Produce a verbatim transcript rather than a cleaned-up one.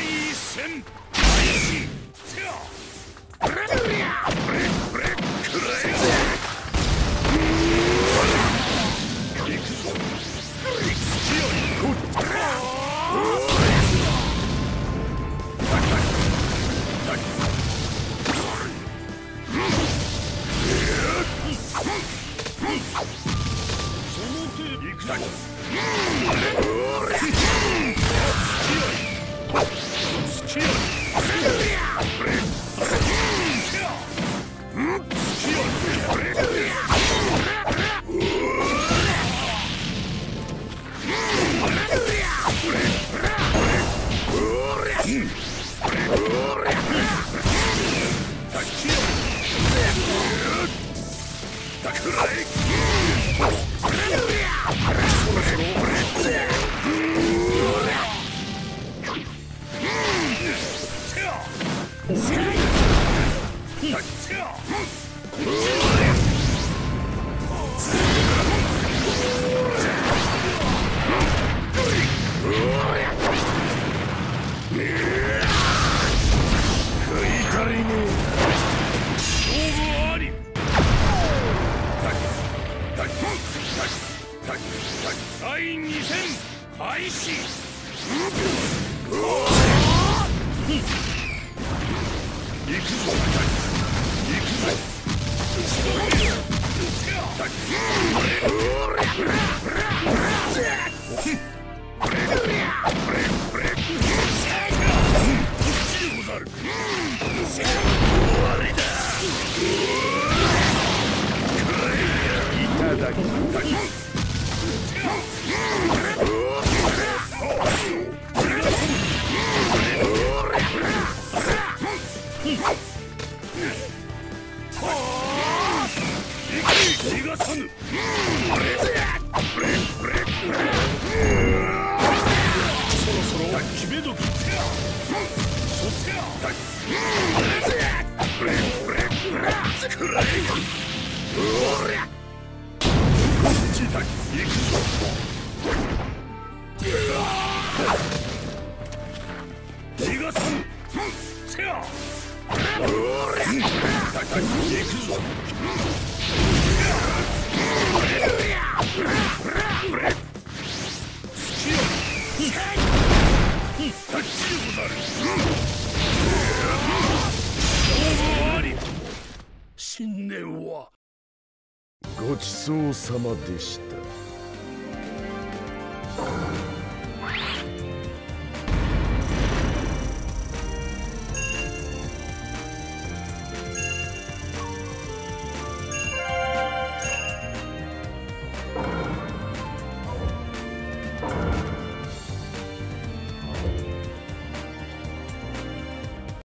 戦開始。ブレッブレッブレックライ行くぞ。隙ありこっち。その手で行くぞ。隙あり第二戦開始。行くぞ。行くぞ。いただきます。逃がさぬ。そろそろ決め時。そっちや。こっちだ。行くぞ。逃がさぬ。せや。行くぞ。新年はごちそうさまでした。